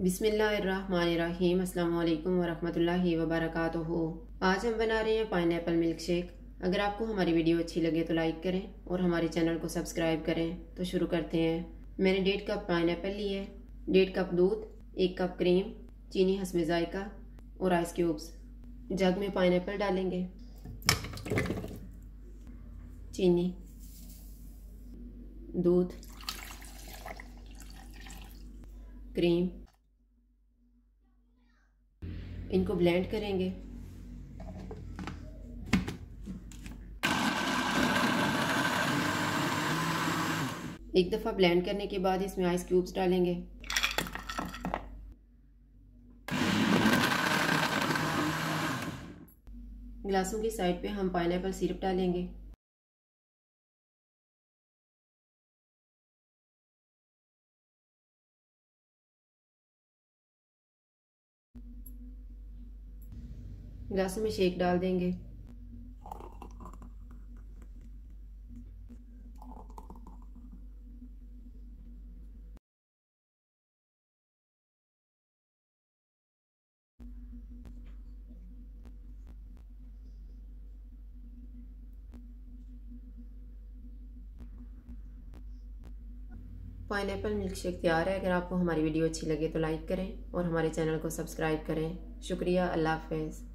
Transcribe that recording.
बिस्मिल्लाहिर्रहमानिर्रहीम। अस्सलाम वालेकुम वरहमतुल्लाहि वबरकातुहू। आज हम बना रहे हैं पाइनएप्पल मिल्क शेक। अगर आपको हमारी वीडियो अच्छी लगे तो लाइक करें और हमारे चैनल को सब्सक्राइब करें। तो शुरू करते हैं। मैंने 1.5 कप पाइनएप्पल लिए है, 1.5 कप दूध, 1 कप क्रीम, चीनी हस्बे जायका और आइस क्यूब्स। जग में पाइनएप्पल डालेंगे, चीनी, दूध, क्रीम, इनको ब्लेंड करेंगे। एक दफ़ा ब्लेंड करने के बाद इसमें आइस क्यूब्स डालेंगे। ग्लासों की साइड पे हम पाइनएप्पल सिरप डालेंगे। ग्लासों में शेक डाल देंगे। पाइनएप्पल मिल्क शेक तैयार है। अगर आपको हमारी वीडियो अच्छी लगे तो लाइक करें और हमारे चैनल को सब्सक्राइब करें। शुक्रिया। अल्लाह हाफ़िज़।